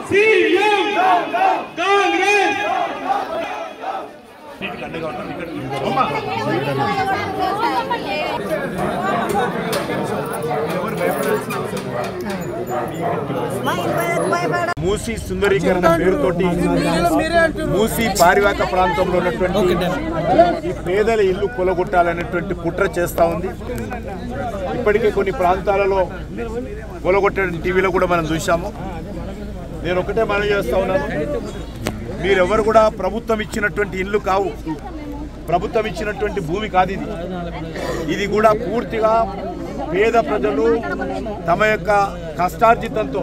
CM Congress Musi సుందరీకరణ పేరుతోటి మూసీ పారివాక ప్రాంతంలో ఉన్నటువంటి ఈ పేదల ఇల్లు కొలగొట్టాలనేటువంటి కుట్ర చేస్తూ ఉంది. ఇప్పటికే కొన్ని ప్రాంతాలలో కొలగొట్టడం టీవీలో కూడా మనం చూసాము. నేను ఒకటే మనవి చేస్తా ఉన్నాను, మీరెవరు కూడా ప్రభుత్వం ఇచ్చినటువంటి ఇల్లు కావు, ప్రభుత్వం ఇచ్చినటువంటి భూమి కాదు ఇది. ఇది కూడా పూర్తిగా పేద ప్రజలు తమ యొక్క కష్టార్జితంతో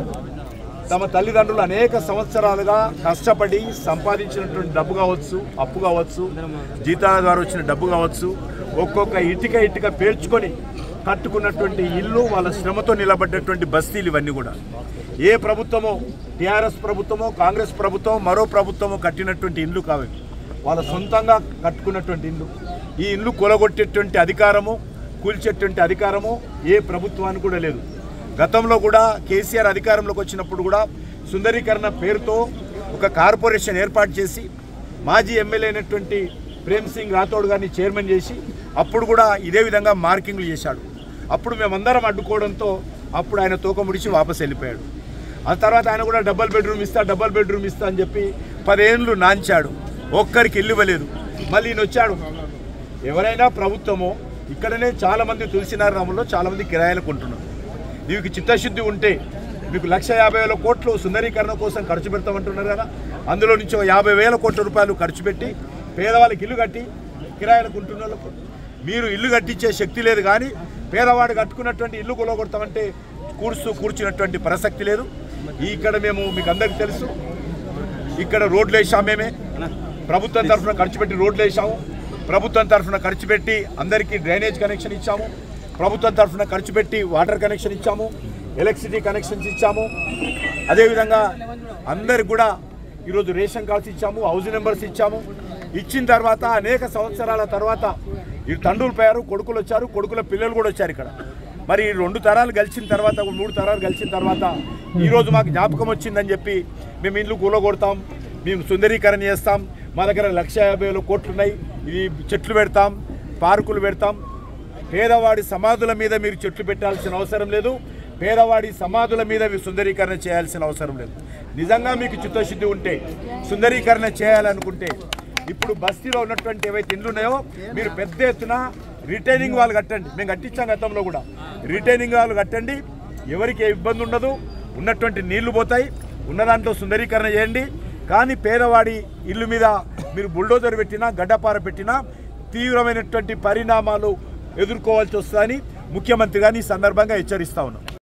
తమ తల్లిదండ్రులు అనేక సంవత్సరాలుగా కష్టపడి సంపాదించినటువంటి డబ్బు కావచ్చు, అప్పు కావచ్చు, జీతాల ద్వారా వచ్చిన డబ్బు కావచ్చు, ఒక్కొక్క ఇటుక పేర్చుకొని కట్టుకున్నటువంటి ఇల్లు, వాళ్ళ శ్రమతో నిలబడ్డటువంటి బస్తీలు ఇవన్నీ కూడా ఏ ప్రభుత్వమో, టీఆర్ఎస్ ప్రభుత్వమో, కాంగ్రెస్ ప్రభుత్వం, మరో ప్రభుత్వమో కట్టినటువంటి ఇల్లు కావు, వాళ్ళ సొంతంగా కట్టుకున్నటువంటి ఇల్లు. ఈ ఇల్లు కొలగొట్టేటువంటి అధికారము, కూల్చేటువంటి అధికారము ఏ ప్రభుత్వానికి కూడా లేదు. గతంలో కూడా కేసీఆర్ అధికారంలోకి వచ్చినప్పుడు కూడా సుందరీకరణ పేరుతో ఒక కార్పొరేషన్ ఏర్పాటు చేసి మాజీ ఎమ్మెల్యే అయినటువంటి ప్రేమ్ సింగ్ రాథోడ్ గారిని చైర్మన్ చేసి అప్పుడు కూడా ఇదే విధంగా మార్కింగ్లు చేశాడు. అప్పుడు మేమందరం అడ్డుకోవడంతో అప్పుడు ఆయన తోక ముడిచి వాపసు వెళ్ళిపోయాడు. ఆ తర్వాత ఆయన కూడా డబల్ బెడ్రూమ్ ఇస్తా అని చెప్పి 10 ఏళ్ళు నాంచాడు. ఒక్కరికి ఇల్లు ఇవ్వలేదు. మళ్ళీ ఈయన వచ్చాడు. ఎవరైనా ప్రభుత్వమో ఇక్కడనే చాలామంది తులసినారామంలో చాలామంది కిరాయిలకు ఉంటున్నారు. నీకు చిత్తశుద్ధి ఉంటే మీకు 1,50,000 కోట్లు సుందరీకరణ కోసం ఖర్చు పెడతామంటున్నారు కదా, అందులో నుంచి 50,000 కోట్ల రూపాయలు ఖర్చు పెట్టి పేదవాళ్ళకి ఇల్లు కట్టి కిరాయిలకు ఉంటున్న వాళ్ళకు మీరు ఇల్లు కట్టించే శక్తి లేదు. కానీ పేదవాడు కట్టుకున్నటువంటి ఇల్లు కొలగొడతామంటే కూర్చున్నటువంటి ప్రసక్తి లేదు. ఇక్కడ మేము మీకు అందరికీ తెలుసు, ఇక్కడ రోడ్లు వేసాము, మేమే ప్రభుత్వం తరఫున ఖర్చు పెట్టి రోడ్లు వేసాము, ప్రభుత్వం తరఫున ఖర్చు పెట్టి అందరికీ డ్రైనేజ్ కనెక్షన్ ఇచ్చాము, ప్రభుత్వం తరఫున ఖర్చు పెట్టి వాటర్ కనెక్షన్ ఇచ్చాము, ఎలక్ట్రిసిటీ కనెక్షన్స్ ఇచ్చాము. అదేవిధంగా అందరికి కూడా ఈరోజు రేషన్ కార్డ్స్ ఇచ్చాము, హౌస్ నెంబర్స్ ఇచ్చాము. ఇచ్చిన తర్వాత అనేక సంవత్సరాల తర్వాత ఈ తండ్రులు పోయారు, కొడుకులు వచ్చారు, కొడుకుల పిల్లలు కూడా వచ్చారు ఇక్కడ. మరి 2 తరాలు గెలిచిన తర్వాత, 3 తరాలు గెలిచిన తర్వాత ఈరోజు మాకు జ్ఞాపకం వచ్చిందని చెప్పి మేము ఇల్లు కూలగొడతాం, మేము సుందరీకరణ చేస్తాం, మా దగ్గర 1,50,000 కోట్లు ఉన్నాయి, ఇది చెట్లు పెడతాం, పార్కులు పెడతాం. పేదవాడి సమాధుల మీద మీరు చెట్లు పెట్టాల్సిన అవసరం లేదు, పేదవాడి సమాధుల మీద మీరు సుందరీకరణ చేయాల్సిన అవసరం లేదు. నిజంగా మీకు చిత్తశుద్ధి ఉంటే, సుందరీకరణ చేయాలనుకుంటే ఇప్పుడు బస్తీలో ఉన్నటువంటి ఏవైతే ఇండ్లు ఉన్నాయో మీరు పెద్ద ఎత్తున రిటైనింగ్ వాళ్ళు కట్టండి. మేము కట్టించాం గతంలో కూడా. రిటైనింగ్ వాళ్ళు కట్టండి, ఎవరికి ఏ ఇబ్బంది ఉండదు, ఉన్నటువంటి నీళ్లు పోతాయి, ఉన్న దాంట్లో సుందరీకరణ చేయండి. కానీ పేదవాడి ఇల్లు మీద మీరు బుల్డోజర్ పెట్టినా, గడ్డపార పెట్టినా తీవ్రమైనటువంటి పరిణామాలు ఎదుర్కోవాల్సి వస్తుందని ముఖ్యమంత్రి గారిని ఈ సందర్భంగా హెచ్చరిస్తా ఉన్నాం.